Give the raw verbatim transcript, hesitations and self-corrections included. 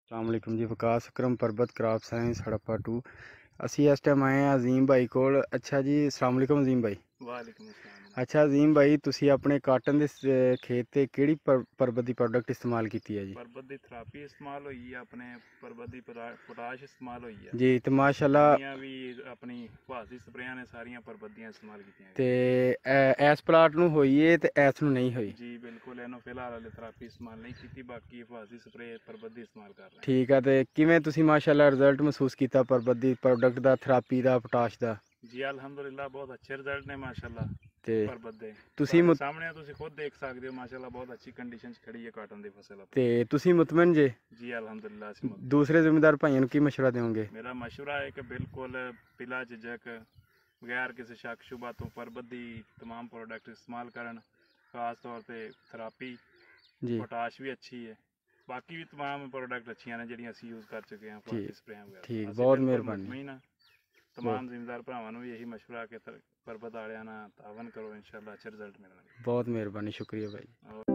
अस्सलाम वालेकुम जी। Vikas Akram Parbat crop science Harappa two. असी इस टाइम आए हैं अजीम भाई कोल। अच्छा जी, अस्सलाम वालेकुम अजीम भाई। वालेकुम अस्सलाम। अच्छा अजीम भाई, तुसी अपने काटन दे खेत ते केड़ी परबत दी प्रोडक्ट इस्तेमाल कीती है जी? परबत दी थेरेपी इस्तेमाल हुई है, अपने परबत दी पोटाश इस्तेमाल हुई है जी तो माशाल्लाह। जिन्नियां भी अपनी भासी स्प्रेयां ने सारियां परबत दियां इस्तेमाल कीतियां ते गईयां। एस प्लाट नूं होई है ते एस नूं नहीं होई? जी बिल्कुल, इन्हों फिलहाल हाले थेरेपी इस्तेमाल नहीं की, बाकी भासी स्प्रे परबत दी इस्तेमाल कर रहे हैं। ठीक है, तो किवें तुसी माशाल्लाह रिजल्ट महसूस किया परबत दी प्रोडक्ट दा, थेरेपी दा, पोटाश दा? जी अल्हम्दुलिल्लाह बहुत अच्छे रिजल्ट ने माशाल्लाह ते परबत दे। तुसी तुहाडे मुत सामने तुसी खुद देख सकते हो माशाल्लाह बहुत अच्छी कंडीशन च खड़ी है काटन दी फसल ते अपनी। तुसी मुतमन जे? जी अल्हम्दुलिल्लाह असीं मुतमईन। दूसरे जिम्मेदार भाइयों की मशवरा दोगे? मेरा मशवरा है कि बिल्कुल बिला झिझक बगैर किसी शक शुबा तो परबत दी तमाम प्रोडक्ट इस्तेमाल करन। खास तौर पे थेरेपी, जी पोटाश भी अच्छी है, बाकी भी तमाम प्रोडक्ट अच्छी ने जिहड़ियां असीं यूज़ कर चुके हैं, ठीक फासी स्प्रेयां वगैरह। ठीक, असीं बहुत बिल्कुल मेहरबानी। मुतमईन हाँ। बहुत तमाम जिम्मेदार भरावां नूं भी यही मशवरा कि परबत वालियां नाल तावन करो, इंशाअल्लाह अच्छे रिजल्ट मिलणगे। बहुत मेहरबानी, शुक्रिया भाई।